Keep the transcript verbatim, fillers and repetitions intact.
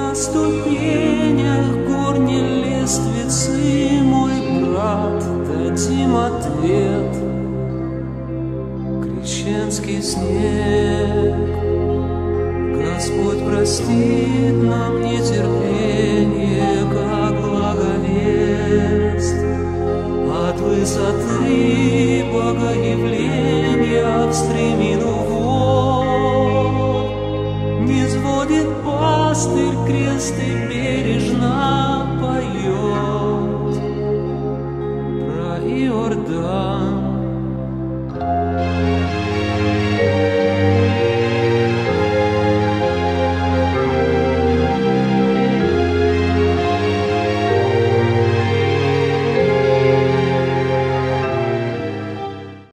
на ступенях горней лествицы, мой брат, дадим ответ. Крещенский снег, Господь простит нам нетерпение, как благовест. От высоты богоявления в стремину вод низводит пастырь кресты